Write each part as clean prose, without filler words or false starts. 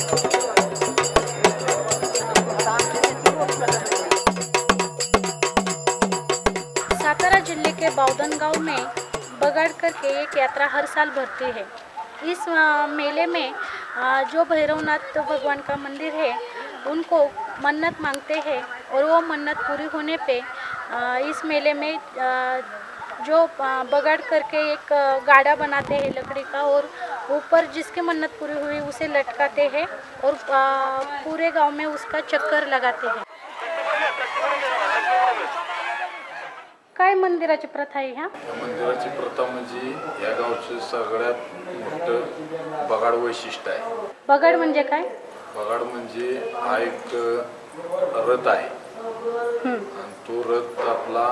सातारा जिले के बावधन गांव में बगाड़ करके एक यात्रा हर साल भरती है। इस मेले में जो भैरवनाथ भगवान का मंदिर है उनको मन्नत मांगते हैं और वो मन्नत पूरी होने पे इस मेले में जो बगाड़ करके एक गाड़ा बनाते हैं लकड़ी का और ऊपर जिसकी मन्नत पूरी हुई उसे लटकाते हैं और पूरे गांव में उसका चक्कर लगाते हैं। काय मंदिराची प्रथा आहे ह्या? मंदिराची प्रथा म्हणजे या गावचं सगळ्यात मोठं बगाड वैशिष्ट्य आहे। बगाड म्हणजे काय? बगाड म्हणजे हा एक रथ आहे आणि तो रथ आपला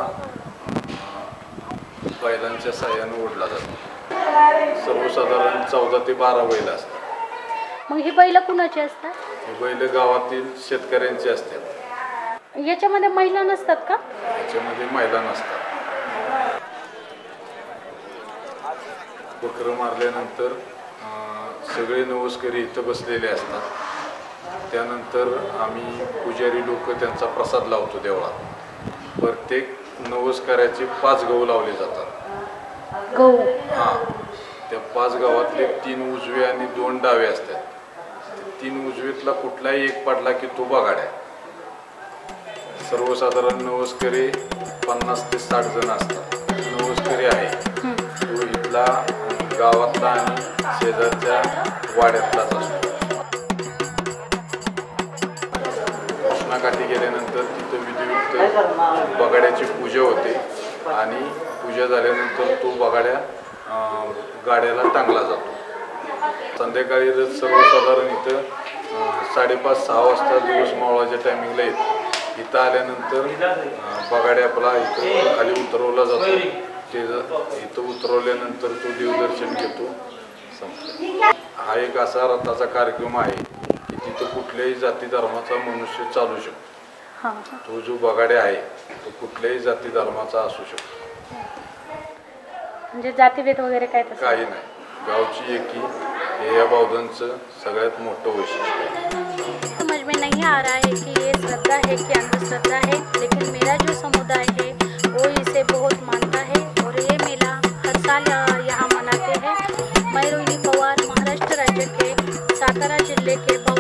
बैलांच्या साहाय्याने ओढला जातो। सर्वसाधारण 14 ते 12 बैल असतात। मग ही बैल कुणाची असतात? ही बैल गावातील शेतकऱ्यांची असतात। याच्यामध्ये महिला नसतात का? याच्यामध्ये महिला नसतात। बकरं मारल्यानंतर सगळे नवसकरी इथं बसलेले असतात। त्यानंतर आम्ही पुजारी लोक त्यांचा प्रसाद लावतो देवळात। प्रत्येक नवसकऱ्याचे 5 गहू लावले जातात। गहू? हां, त्या 5 गावातले 3 उजवे आणि 2 डावे असतात। 3 उजवीतला कुठलाही एक पडला की तो बगाड आहे। सर्वसाधारण नवसकरी 50 ते 60 जण असतात। नवसकरी आहे तो इथला गावातला आणि शेजारच्या वाड्यातलाच असतो। कृष्णाकाठी गेल्यानंतर तिथं विधियुक्त बगाड्याची पूजा होते आणि पूजा झाल्यानंतर तो बगाड्या गाड्याला टांगला जातो। संध्याकाळी रथ सर्वसाधारण इथं 5:30-6 वाजता दिवस मावळाच्या टायमिंगला येतो। इथं आल्यानंतर बगाड्या आपला इथं खाली उतरवला जातो। ते इथं उतरवल्यानंतर तो देवदर्शन घेतो। हा एक असा रथाचा कार्यक्रम आहे की तिथं कुठल्याही जाती धर्माचा मनुष्य चालू शकतो। तो जो बगाड्या आहे तो कुठल्याही जाती धर्माचा असू शकतो। म्हणजे जातीभेद वगैरे काय तसं काही नाही। गावची एकी हे या बावधनचं सगळ्यात मोठं वैशिष्ट्य आहे। समझ में नहीं आ रहा है कि ये श्रद्धा है कि अंधश्रद्धा है, लेकिन मेरा जो समुदाय है वो इसे बहुत मानता है और ये मेला हर साल यहाँ मनाते हैं। मैं रोहिणी पवार, महाराष्ट्र राज्य के सातारा जिले के